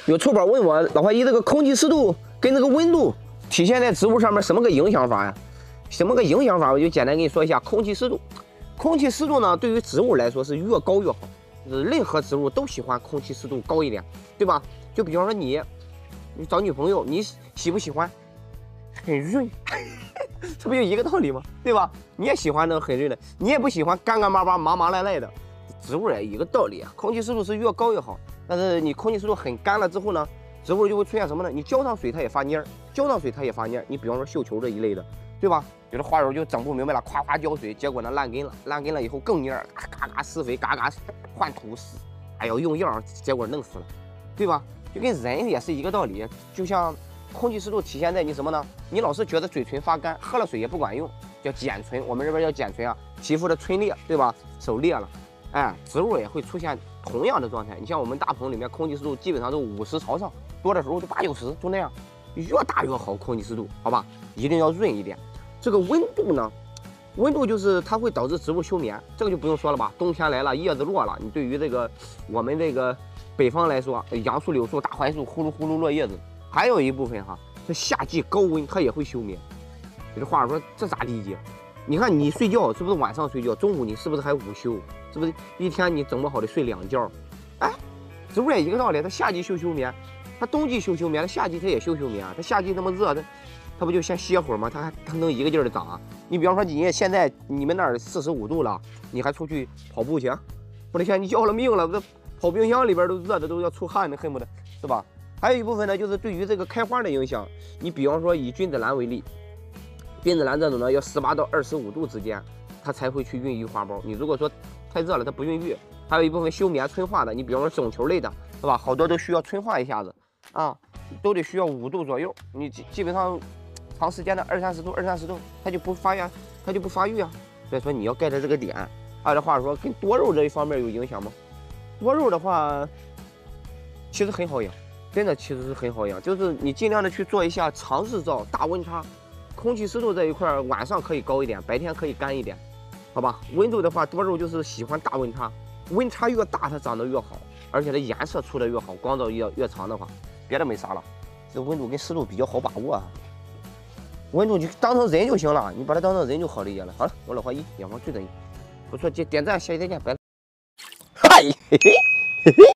有臭宝问我老华姨，这个空气湿度跟这个温度体现在植物上面什么个影响法呀？什么个影响法？我就简单跟你说一下空气湿度。空气湿度呢，对于植物来说是越高越好，任何植物都喜欢空气湿度高一点，对吧？就比方说你找女朋友，你喜不喜欢很润？这不就一个道理吗？对吧？你也喜欢那个很润的，你也不喜欢干干巴巴、麻麻赖赖的。植物也一个道理啊，空气湿度是越高越好。但是你空气湿度很干了之后呢，植物就会出现什么呢？你浇上水它也发蔫儿，浇上水它也发蔫儿。你比方说绣球这一类的，对吧？有的花友就整不明白了，夸夸浇水，结果呢烂根了，烂根了以后更蔫儿，嘎嘎施肥，嘎嘎换土施，哎呦用药，结果弄死了，对吧？就跟人也是一个道理，就像空气湿度体现在你什么呢？你老是觉得嘴唇发干，喝了水也不管用，叫碱醇，我们这边叫碱醇啊，皮肤的皴裂，对吧？手裂了，哎，植物也会出现同样的状态。你像我们大棚里面空气湿度基本上都50朝上，多的时候就80、90，就那样，越大越好空气湿度，好吧？一定要润一点。这个温度呢，温度就是它会导致植物休眠，这个就不用说了吧。冬天来了，叶子落了，你对于这个我们这个北方来说，杨树、柳树、大槐树呼噜呼噜落叶子。还有一部分哈，这夏季高温它也会休眠。有的话说这咋理解？你看你睡觉是不是晚上睡觉，中午你是不是还午休？是不是一天你整不好的睡2觉？哎，植物也一个道理，它夏季休眠，它冬季休眠，它夏季它也休眠。它夏季那么热，它不就先歇会儿吗？它能一个劲儿的长啊？你比方说你现在你们那儿45度了，你还出去跑步去？我的天，你要了命了！这跑冰箱里边都热的都要出汗的，恨不得是吧？还有一部分呢，就是对于这个开花的影响。你比方说以君子兰为例，君子兰这种呢要18到25度之间，它才会去孕育花苞。你如果说太热了，它不孕育。还有一部分休眠春化的，你比方说种球类的，是吧？好多都需要春化一下子啊，都得需要5度左右。你基本上长时间的20、30度，它就不发芽，它就不发育啊。所以说你要盖在这个点。按照话说，跟多肉这一方面有影响吗？多肉的话，其实很好养。真的其实是很好养，就是你尽量的去做一下长日照、大温差，空气湿度这一块晚上可以高一点，白天可以干一点，好吧？温度的话，多肉就是喜欢大温差，温差越大它长得越好，而且它颜色出的越好，光照越长的话，别的没啥了。这温度跟湿度比较好把握啊，温度就当成人就行了，你把它当成人就好理解了。好了，我老华一养花最专业，不错，点赞，下期再见，拜拜。嗨，嘿嘿嘿嘿。